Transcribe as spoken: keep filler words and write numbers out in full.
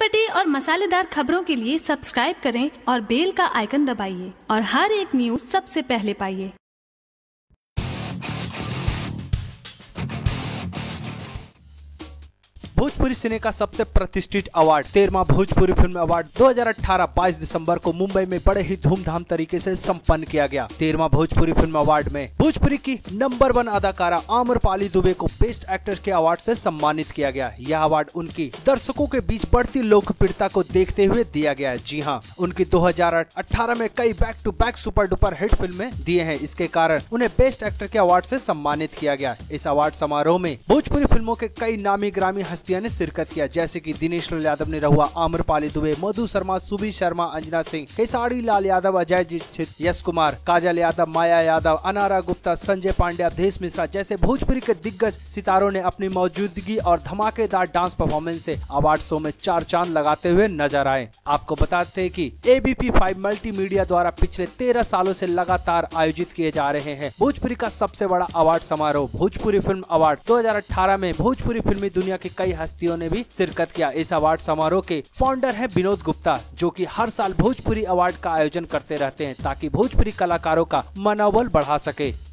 चटपटी और मसालेदार खबरों के लिए सब्सक्राइब करें और बेल का आइकन दबाइए और हर एक न्यूज सबसे पहले पाइए। भोजपुरी सिने का सबसे प्रतिष्ठित अवार्ड तेरहवां भोजपुरी फिल्म अवार्ड दो हज़ार अठारह बाईस दिसंबर को मुंबई में बड़े ही धूमधाम तरीके से संपन्न किया गया। तेरहवां भोजपुरी फिल्म अवार्ड में भोजपुरी की नंबर वन अदाकारा आम्रपाली दुबे को बेस्ट एक्टर के अवार्ड से सम्मानित किया गया। यह अवार्ड उनकी दर्शकों के बीच बढ़ती लोकप्रियता को देखते हुए दिया गया है। जी हाँ, उनकी दो हज़ार अठारह में कई back to back super duper hit फिल्में दिए हैं। इसके कारण उन्हें बेस्ट एक्टर के अवार्ड से सम्मानित किया गया। इस अवार्ड समारोह में भोजपुरी फिल्मों के कई नामी ग्रामी हस्तियां ने शिरकत किया, जैसे कि दिनेश लाल यादव ने रहुआ, आम्रपाली दुबे, मधु शर्मा, सुबी शर्मा, अंजना सिंह, केसारी लाल यादव, अजय दीक्षित, यश कुमार, काजल यादव, माया यादव, अनारा गुप्ता, संजय पांडे, अवधेश मिश्रा जैसे भोजपुरी के दिग्गज सितारों ने अपनी मौजूदगी और धमाकेदार डांस परफॉर्मेंस से अवार्ड शो में चार चांद लगाते हुए नजर आए। आपको बताते हैं कि A B P five multimedia द्वारा पिछले तेरह सालों से लगातार आयोजित किए जा रहे हैं भोजपुरी का सबसे बड़ा अवार्ड समारोह भोजपुरी फिल्म अवार्ड दो हज़ार अठारह में भोजपुरी फिल्मी दुनिया की कई हस्तियों ने भी शिरकत किया। इस अवार्ड समारोह के फाउंडर हैं विनोद गुप्ता, जो कि हर साल भोजपुरी अवार्ड का आयोजन करते रहते हैं ताकि भोजपुरी कलाकारों का मनोबल बढ़ा सके।